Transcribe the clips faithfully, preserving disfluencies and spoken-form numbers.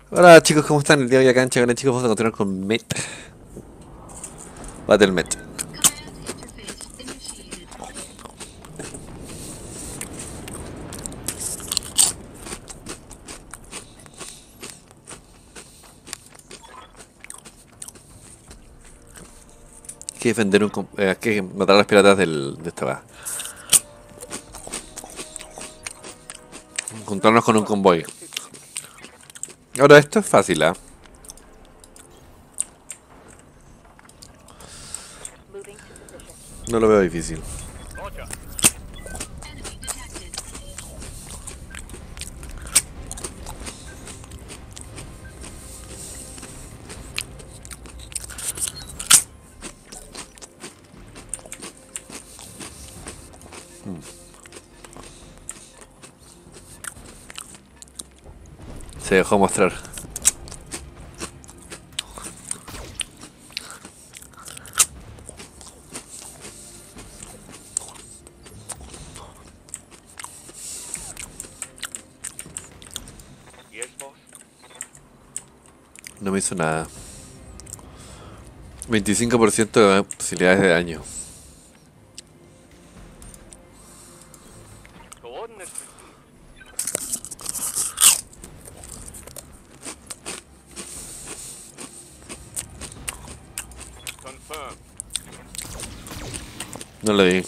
Hola chicos, ¿cómo están? El día de hoy acá en Chagana, chicos, vamos a continuar con Met. BattleMet. Hay que defender un... com- eh, hay que matar a las piratas del, de esta va. Encontrarnos con un convoy. Ahora esto es fácil, ¿ah? No lo veo difícil. Se dejó mostrar. No me hizo nada. veinticinco por ciento de posibilidades de daño. No le di.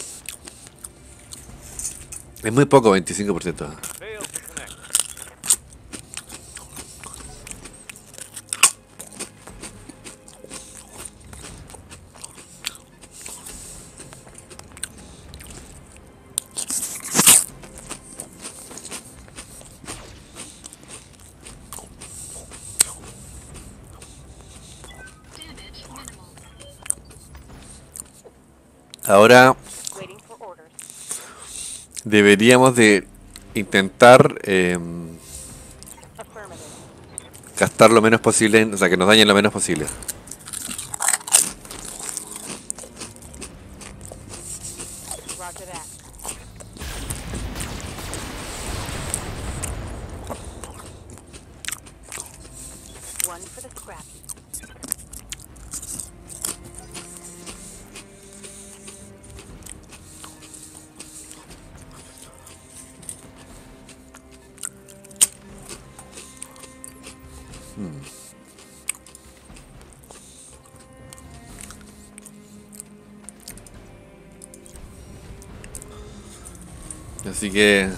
Es muy poco, veinticinco por ciento. Ahora deberíamos de intentar eh, gastar lo menos posible, o sea, que nos dañen lo menos posible. Así que...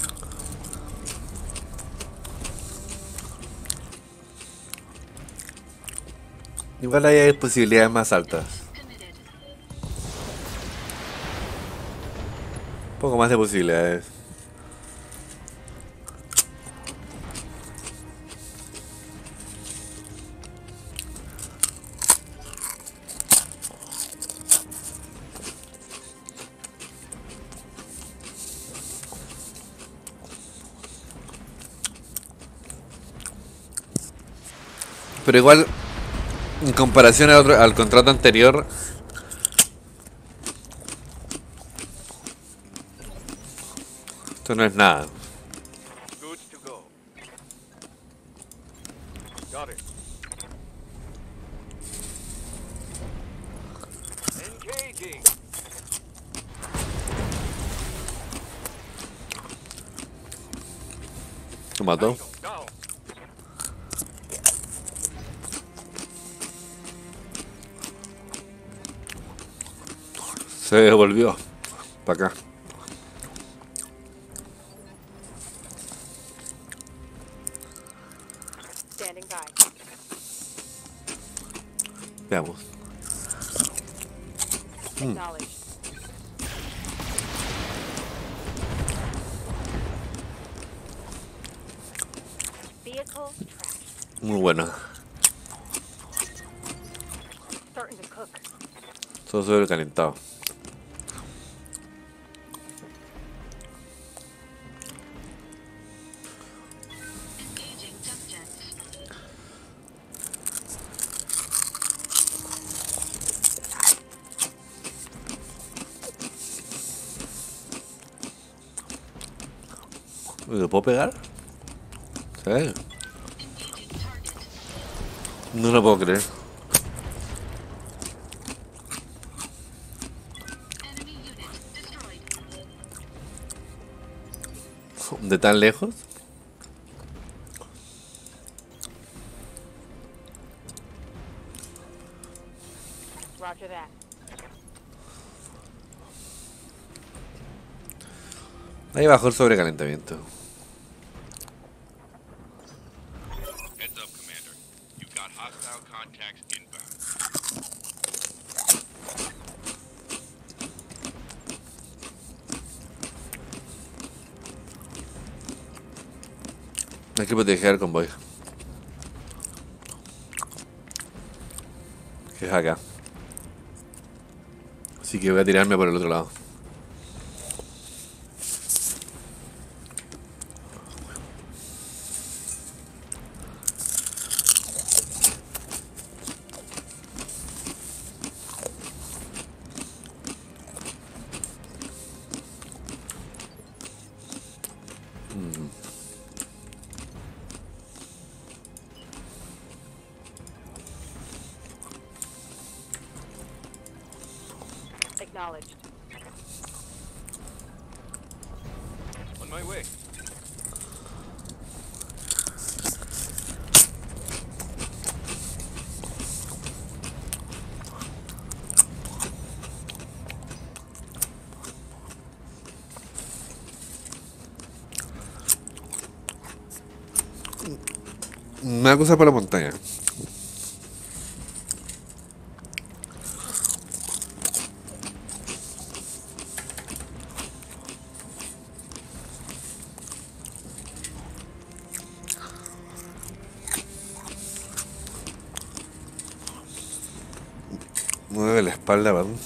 igual hay posibilidades más altas. Un poco más de posibilidades. Pero igual, en comparación al, otro- al contrato anterior, esto no es nada. Lo mató. Se devolvió. Para acá. Veamos. Muy bueno. Todo sobrecalentado. ¿Lo puedo pegar? ¿Sí? No lo puedo creer. ¿De tan lejos? Roger that. Ahí bajó el sobrecalentamiento. Heads up, Commander. You've got hostile contacts inbound. Hay que proteger al convoy. Que es acá. Así que voy a tirarme por el otro lado. Acknowledged. On my way. Me da cosa para la montaña. Mueve la espalda, perdón.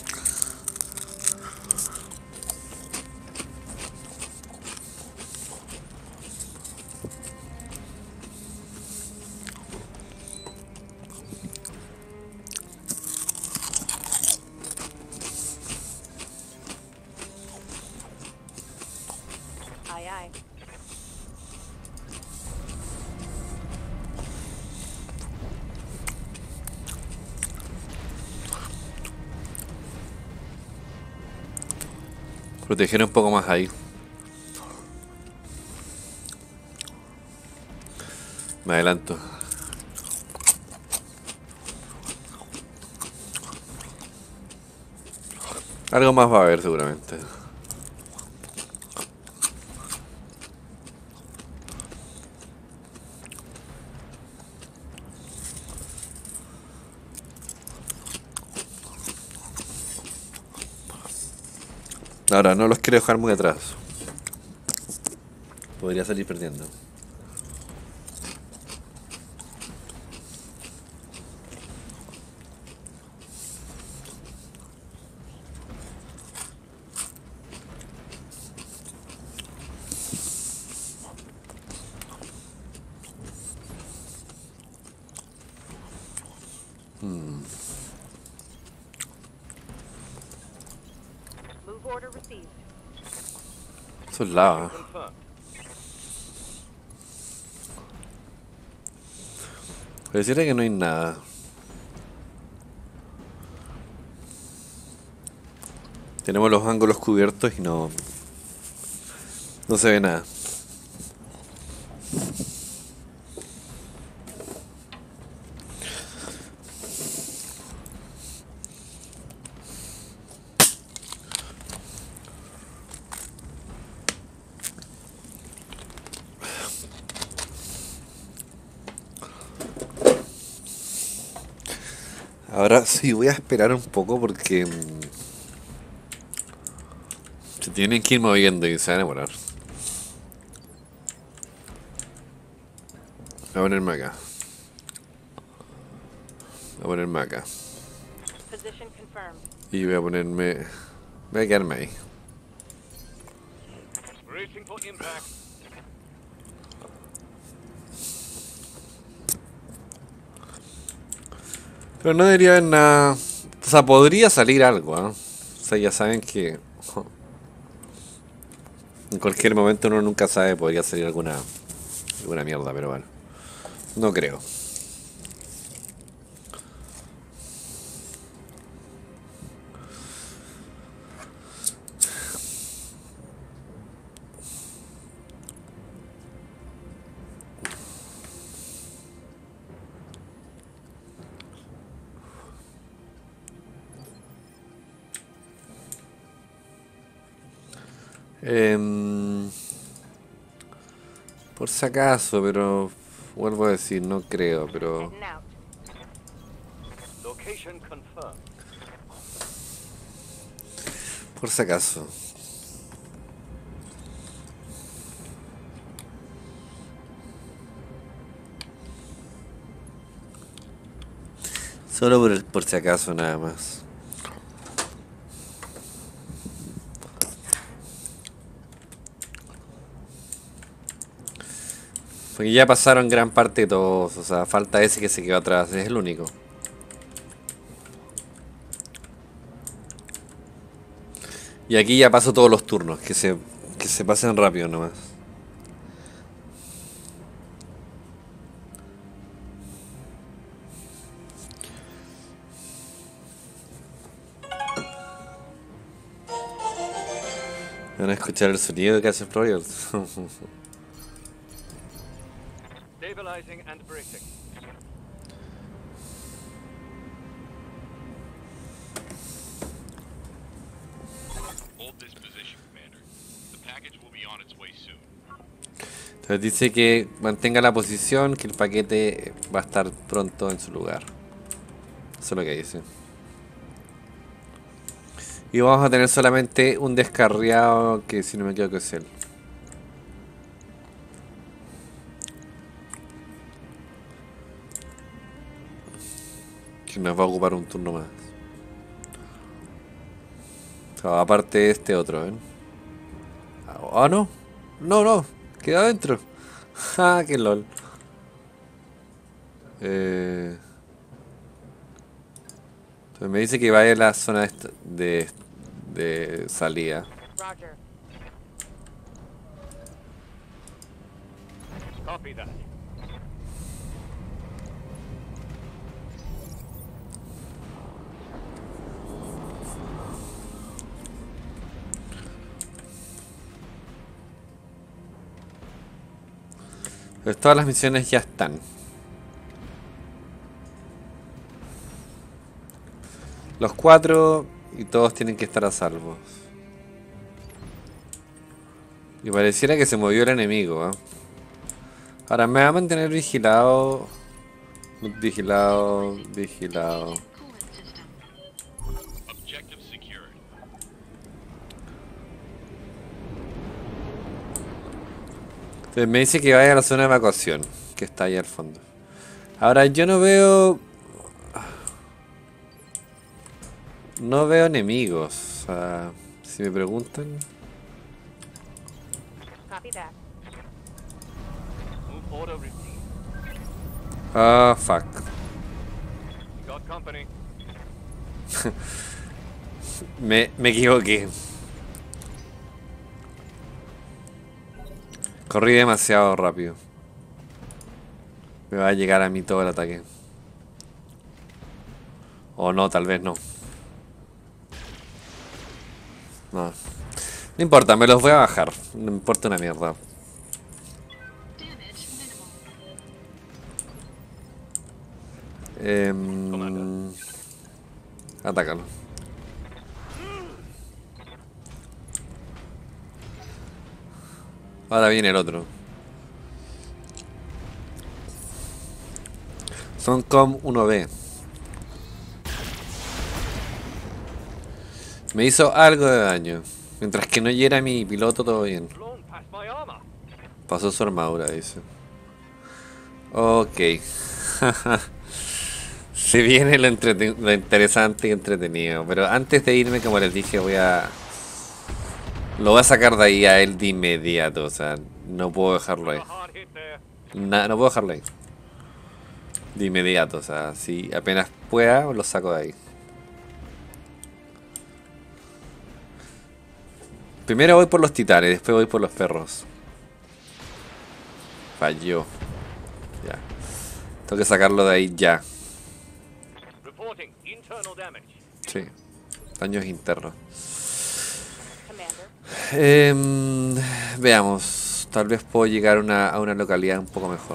Aye, aye. Proteger un poco más ahí. Me adelanto. Algo más va a haber seguramente. Ahora, no los quiero dejar muy atrás. Podría salir perdiendo. Move order received. Eso es lava. Confirmed. Pareciera que no hay nada. Tenemos los ángulos cubiertos y no... No se ve nada. Ahora sí, voy a esperar un poco porque... mm, se tienen que ir moviendo y se van a demorar. Voy a ponerme acá. Voy a ponerme acá. Position confirmed. Y voy a ponerme... Voy a quedarme ahí. Bracing for impact. Pero no debería haber nada... O sea, podría salir algo, ¿ah? O sea, ya saben que... En cualquier momento uno nunca sabe, podría salir alguna... Alguna mierda, pero bueno. No creo. Em, por si acaso, pero vuelvo a decir, no creo, pero Heading out. Location confirmed. por si acaso. Solo por, el- por si acaso nada más. Porque ya pasaron gran parte de todos, o sea, falta ese que se quedó atrás, es el único. Y aquí ya paso todos los turnos, que se, que se pasen rápido nomás. Van a escuchar el sonido de Castle Royale. Stabilizing and bracing. Hold this position, Commander. The package will be on its way soon. Entonces dice que mantenga la posición, que el paquete va a estar pronto en su lugar. Eso es lo que dice. Y vamos a tener solamente un descarriado que, si no me equivoco, es él. Que nos va a ocupar un turno más. O sea, aparte de este otro, ¿ven? Ah, no. No, no. Queda adentro. Ah, qué lol. Eh... Entonces me dice que vaya a la zona de, esta- de, de salida. Roger. Copy that. Pues todas las misiones ya están. Los cuatro y todos tienen que estar a salvo. Y pareciera que se movió el enemigo, ¿eh? Ahora me va a mantener vigilado. Vigilado, vigilado. Objective secured. Entonces me dice que vaya a la zona de evacuación, que está ahí al fondo. Ahora yo no veo... No veo enemigos. O sea, si me preguntan... Copy that. Move order received. Ah, fuck. Got company. Me, me equivoqué. Corrí demasiado rápido. Me va a llegar a mí todo el ataque. O no, tal vez no. No. No importa, me los voy a bajar. No me importa una mierda. Em, Atácalo. Ahora viene el otro. Son com uno B. Me hizo algo de daño. Mientras que no hiera mi piloto, todo bien. Blown past my armor. Pasó su armadura, dice. Ok. Se viene lo, entrete- lo interesante y entretenido. Pero antes de irme, como les dije, voy a... Lo voy a sacar de ahí a él de inmediato. O sea, no puedo dejarlo ahí. A hard hit there. Na- no puedo dejarlo ahí. De inmediato, o sea, si apenas pueda, lo saco de ahí. Primero voy por los titanes, después voy por los perros. Falló. Ya. Tengo que sacarlo de ahí ya. Reporting internal damage. Sí. Daños internos. Commander. Em, veamos. Tal vez puedo llegar a una, a una localidad un poco mejor.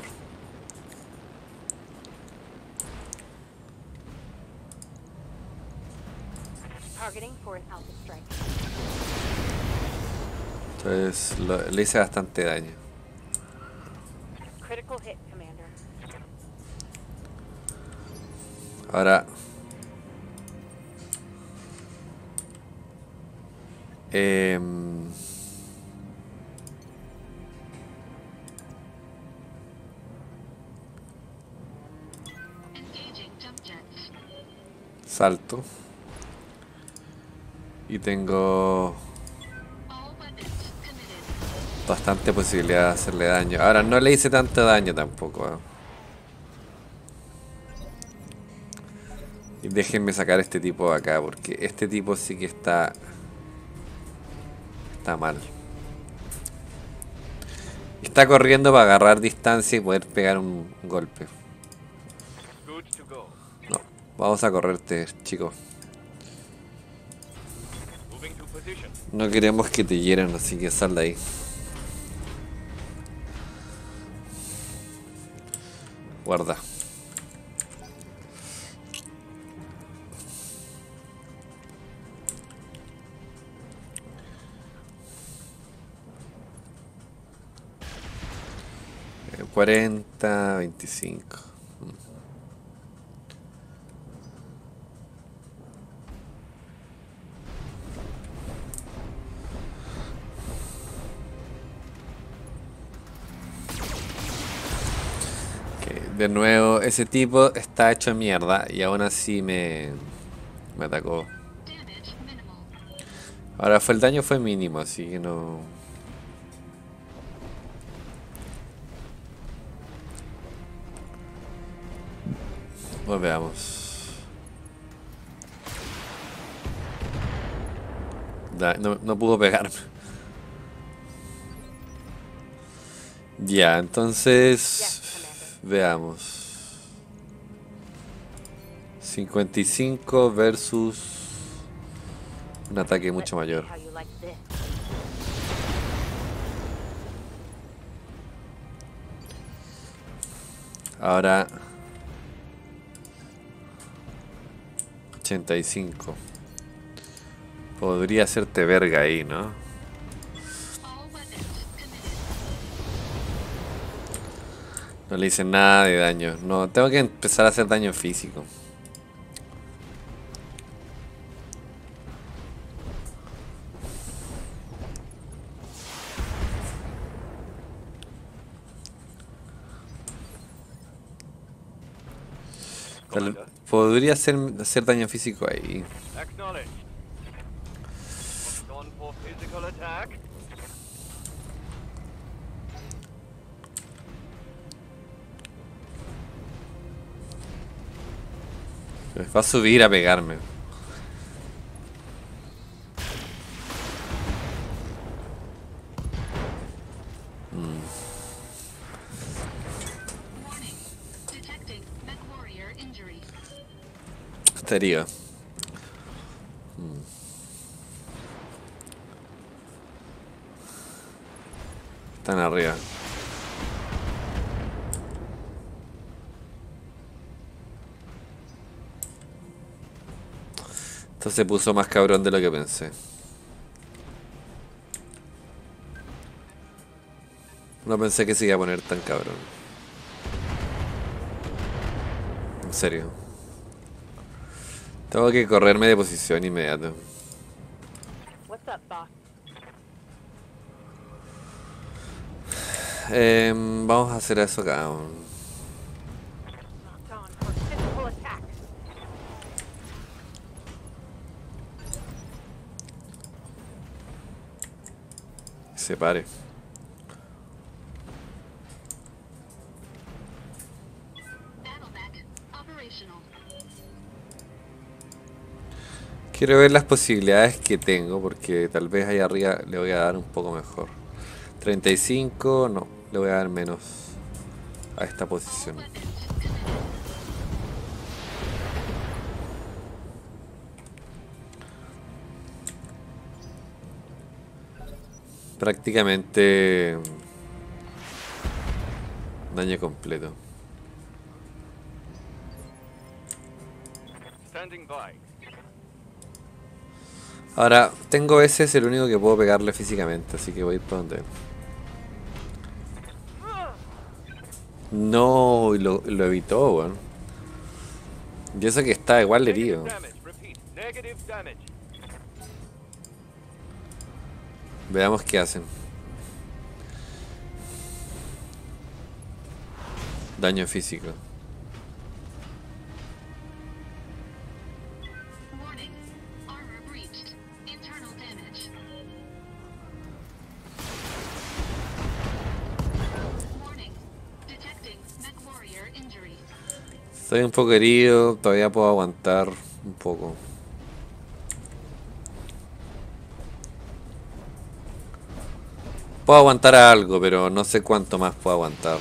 Targeting for an alpha strike. Entonces lo- le hice bastante daño. Critical hit, Commander. Ahora... em, Engaging jump jets. salto. Y tengo All weapons committed. bastante posibilidad de hacerle daño. Ahora no le hice tanto daño tampoco. ¿eh? Y déjenme sacar este tipo de acá, porque este tipo sí que está... Está mal. Está corriendo para agarrar distancia y poder pegar un golpe. Good to go. No, vamos a correrte, chicos. Moving to position. No queremos que te hieran, así que sal de ahí. Guarda. Eh, cuarenta, veinticinco. Ok, de nuevo, ese tipo está hecho mierda y aún así me, me atacó. Damage minimal. Ahora fue el daño fue mínimo, así que no. Pues veamos. Da- no, no pudo pegarme. Ya, entonces veamos. cincuenta y cinco versus un ataque mucho Let's see mayor. how you like this. Ahora ochenta y cinco. Podría hacerte verga ahí, ¿no? All weapons committed. No le hice nada de daño. No, tengo que empezar a hacer daño físico. Tal- Commander. podría hacer, hacer daño físico ahí. Acknowledged. Gone for physical attack. Va a subir a pegarme. Warning. Detecting mech warrior injury. Estaría. Están arriba. Esto se puso más cabrón de lo que pensé. No pensé que se iba a poner tan cabrón. En serio. Tengo que correrme de posición inmediato. What's up, boss? Em, vamos a hacer eso acá. Locked on for physical attack. Se pare. Battle mech operational. Quiero ver las posibilidades que tengo porque tal vez ahí arriba le voy a dar un poco mejor. treinta y cinco, no, le voy a dar menos a esta posición. Weapons committed. Prácticamente daño completo. Standing by. Ahora, tengo ese, es el único que puedo pegarle físicamente, así que voy a ir por donde él. No, y lo, lo evitó, weón. Y eso que está igual Negative herido. damage. Repeat. Negative damage. Veamos qué hacen. Daño físico. Warning. Armor breached. Internal damage. Warning. Detecting MechWarrior injury. Estoy un poco herido, todavía puedo aguantar un poco. Puedo aguantar algo, pero no sé cuánto más puedo aguantar.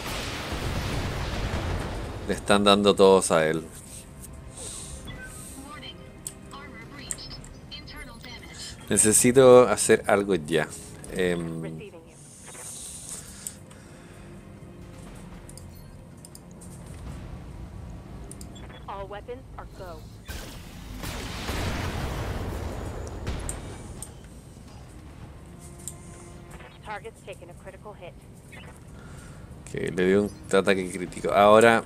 Le están dando todos a él. Warning. Armor breached. Internal damage. Necesito hacer algo ya. Em, Receiving you. All weapons are go. Target's taken a critical hit. que le dio un ataque crítico. Ahora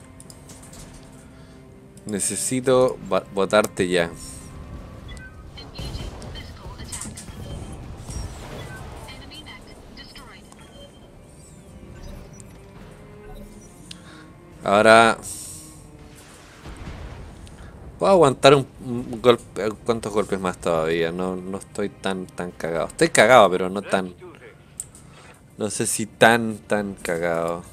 necesito ba- botarte ya. Engaging physical attack. Enemy mech destroyed. Ahora puedo aguantar un, un golpe, cuantos golpes más todavía. No, no estoy tan tan cagado. Estoy cagado, pero no tan. Let's do this. No sé si tan tan cagado.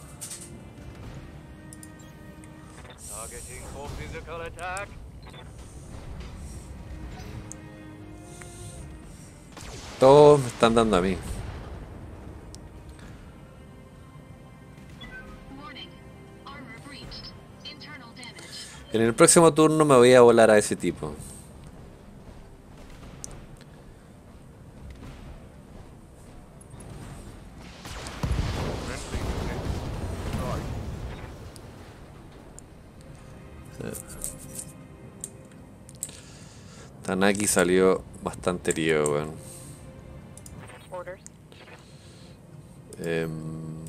Targeting for physical attack. Todos me están dando a mí. Warning. Armor breached. Internal damage. En el próximo turno me voy a volar a ese tipo. Friendly unit destroyed. Tanaki salió bastante herido, weón. Orders. Em,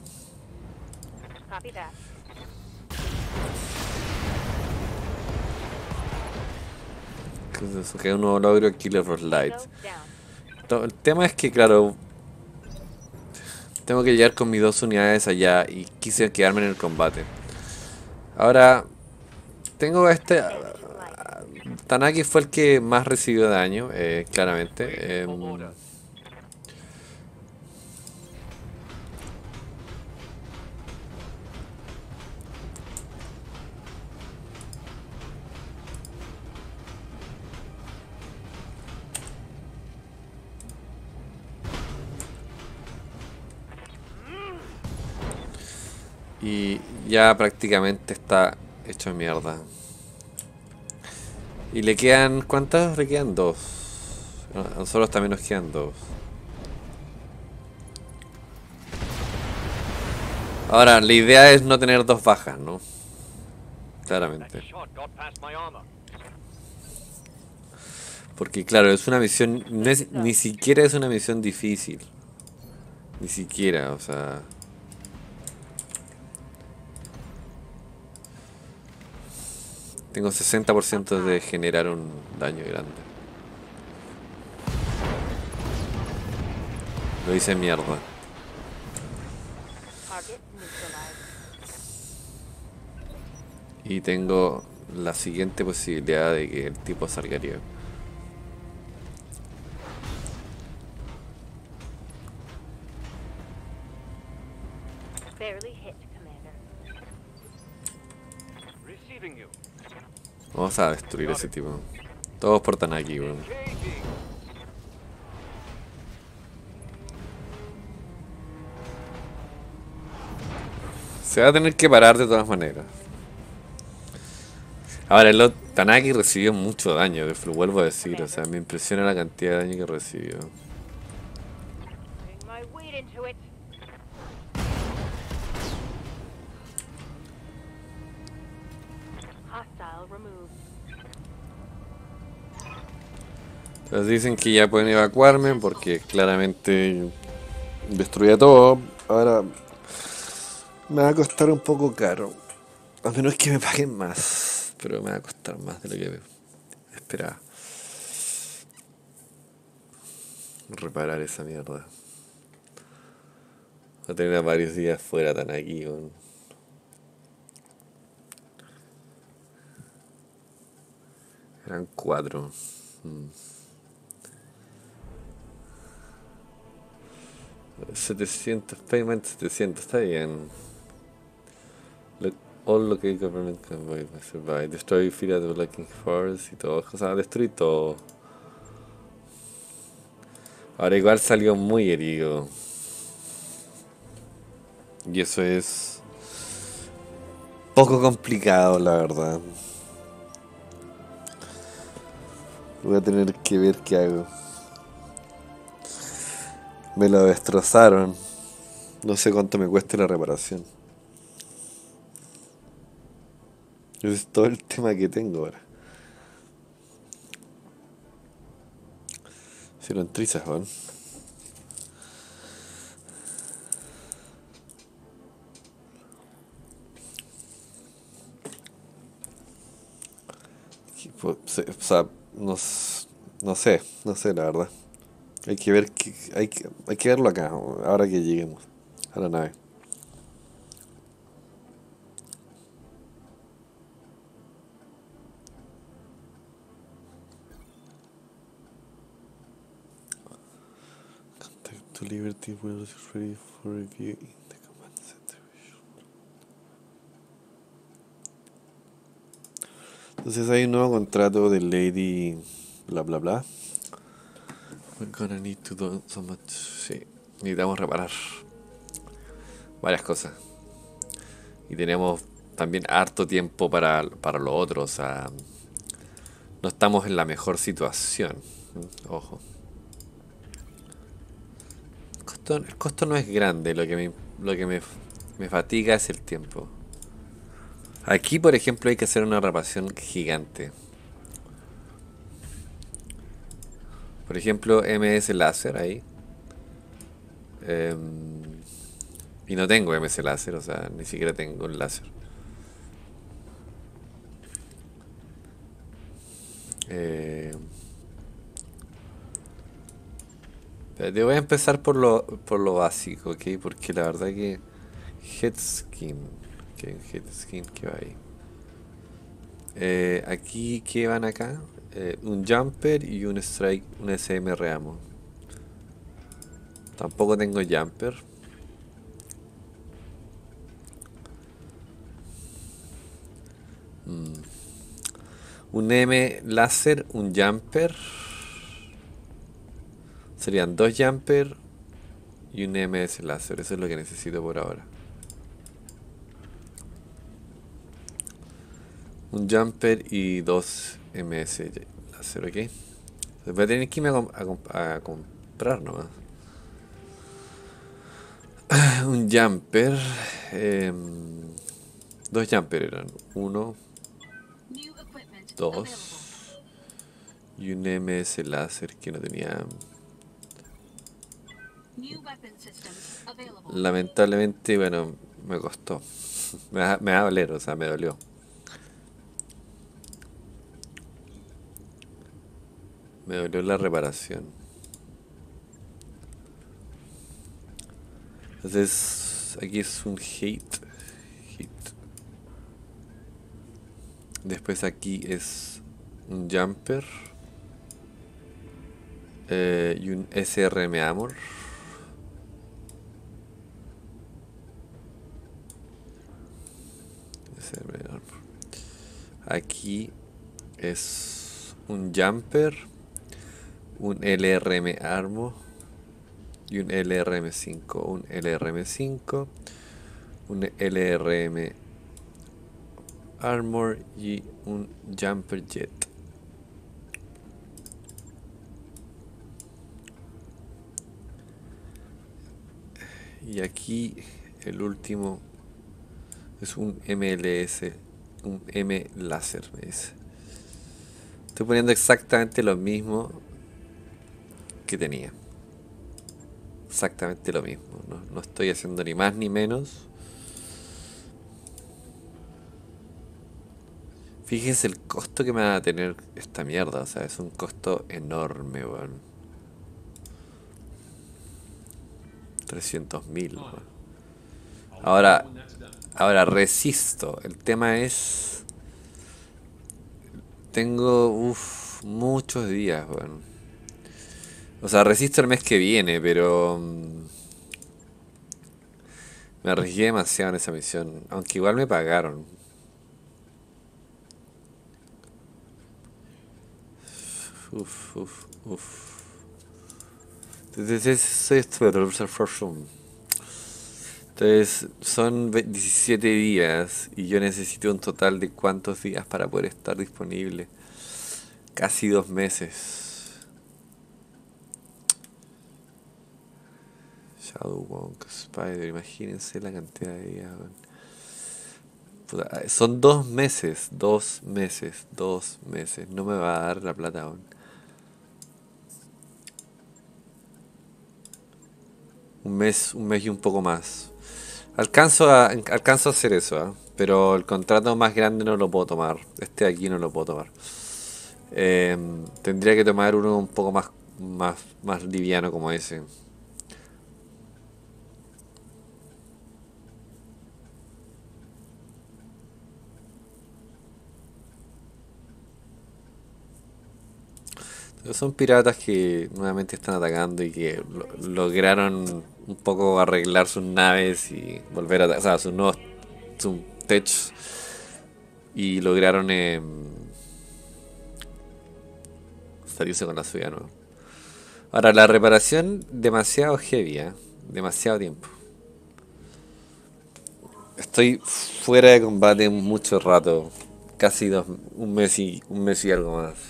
Copy that. ¿qué es eso? Que un nuevo logro, Killer of Light. Go down. To- El tema es que, claro, tengo que llegar con mis dos unidades allá y quise quedarme en el combate. Ahora, tengo a este... Tanaki fue el que más recibió daño, eh, claramente. Waiting for em, orders. y ya prácticamente está hecho mierda. Y le quedan... ¿Cuántas? Le quedan dos. A nosotros también nos quedan dos. Ahora, la idea es no tener dos bajas, ¿no? That Claramente. shot got past my armor. Porque claro, es una misión... No es, ni siquiera es una misión difícil. Ni siquiera, o sea... Tengo sesenta por ciento de generar un daño grande. Lo hice mierda. Target neutralized. Y tengo la siguiente posibilidad de que el tipo salga herido. Barely hit, Commander. Receiving you. Vamos a destruir a ese tipo. Todos por Tanaki, weón. Engaging. Se va a tener que parar de todas maneras. Ahora, el ot- Tanaki recibió mucho daño, lo vuelvo a decir. O sea, me impresiona la cantidad de daño que recibió. Putting my weight into it. Hostile removed. Nos dicen que ya pueden evacuarme porque claramente destruía todo. Ahora me va a costar un poco caro. A menos que me paguen más. Pero me va a costar más de lo que esperaba. Reparar esa mierda. Voy a tener varios días fuera tan aquí. Con... Eran cuatro. Mm. setecientos payment, setecientos, está bien. Look, all local government convoy survive. Destroy Field of Looking Forest y todo. O sea, destruir todo. Ahora igual salió muy herido. Y eso es poco complicado, la verdad. Voy a tener que ver qué hago. Me lo destrozaron. No sé cuánto me cueste la reparación. Ese es todo el tema que tengo ahora. Hicieron trizas, Juan. O sea, no, no sé, no sé la verdad. Hay que ver, que, hay, que, hay que verlo acá, ahora que lleguemos a la nave. Contact to Liberty will is ready for review in the command center. Entonces hay un nuevo contrato de Lady bla bla bla. We're gonna need to do so much. Sí, necesitamos reparar varias cosas. Y tenemos también harto tiempo para, para lo otro. O sea, no estamos en la mejor situación. Ojo. El costo, el costo no es grande. Lo que, me, lo que me, me fatiga es el tiempo. Aquí, por ejemplo, hay que hacer una reparación gigante. Por ejemplo, M S láser ahí. Eh, y no tengo M S láser, o sea, ni siquiera tengo un láser. Eh, te voy a empezar por lo, por lo básico, ¿ok? Porque la verdad que head skin, ¿qué head skin que va ahí? Eh, aquí, ¿qué van acá? Eh, un jumper y un strike, un S M R ammo. Tampoco tengo jumper. Mm. Un M láser, un jumper. Serían dos jumper y un M S láser. Eso es lo que necesito por ahora. Un jumper y dos M S láser, ¿ok? Entonces voy a tener que irme a, comp a, a comprar nomás. Un jumper. Eh, dos jumper eran. Uno, dos. Y un M S láser que no tenía. Lamentablemente, bueno, me costó. Me va, me va a doler, o sea, me dolió. Me dolió la reparación. Entonces, aquí es un hate. Hit. Después aquí es un jumper. Eh, y un S R M Armor. S R M Armor. Aquí es un jumper, un L R M Armor y un L R M cinco, un L R M cinco, un L R M Armor y un Jumper Jet. Y aquí el último es un M L S, un M láser, me dice. Estoy poniendo exactamente lo mismo que tenía. Exactamente lo mismo. No, no estoy haciendo ni más ni menos. Fíjense el costo que me va a tener esta mierda. O sea, es un costo enorme, weón. trescientos mil, weón. Ahora, ahora resisto. El tema es... Tengo, uff, muchos días, weón. O sea, resisto el mes que viene, pero... mm, me arriesgué demasiado en esa misión. Aunque igual me pagaron. Uf, uf, uf. Entonces, son ve- diecisiete días y yo necesito un total de cuántos días para poder estar disponible. Casi dos meses. Shadow Wonk, Spider, imagínense la cantidad de días, weón. Puta, son dos meses, dos meses, dos meses. No me va a dar la plata aún. Un mes, un mes y un poco más. Alcanzo a, alcanzo a hacer eso, ¿ah? Pero el contrato más grande no lo puedo tomar. Este de aquí no lo puedo tomar. Em, tendría que tomar uno un poco más, más, más liviano como ese. Son piratas que nuevamente están atacando y que lo- lograron un poco arreglar sus naves y volver a atacar, o sea, sus nuevos sus techs y lograron em, salirse con la suya, ¿no? Ahora, la reparación demasiado heavy, ¿eh? Demasiado tiempo. Estoy fuera de combate mucho rato, casi dos, un mes y un mes y algo más.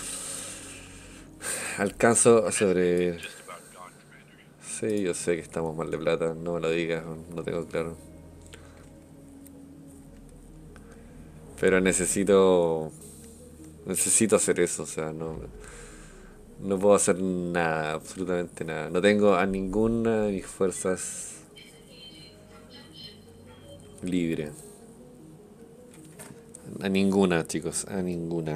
Alcanzo a sobrevivir. Just about gone, Commander. Sí, yo sé que estamos mal de plata, no me lo digas, no tengo claro. Pero necesito, necesito hacer eso, o sea, no, no puedo hacer nada, absolutamente nada. No tengo a ninguna de mis fuerzas libre. A ninguna, chicos, a ninguna.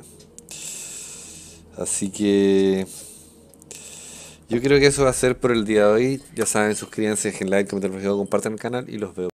Así que yo creo que eso va a ser por el día de hoy. Ya saben, suscríbanse, dejen like, comenten, compartan el canal y los veo.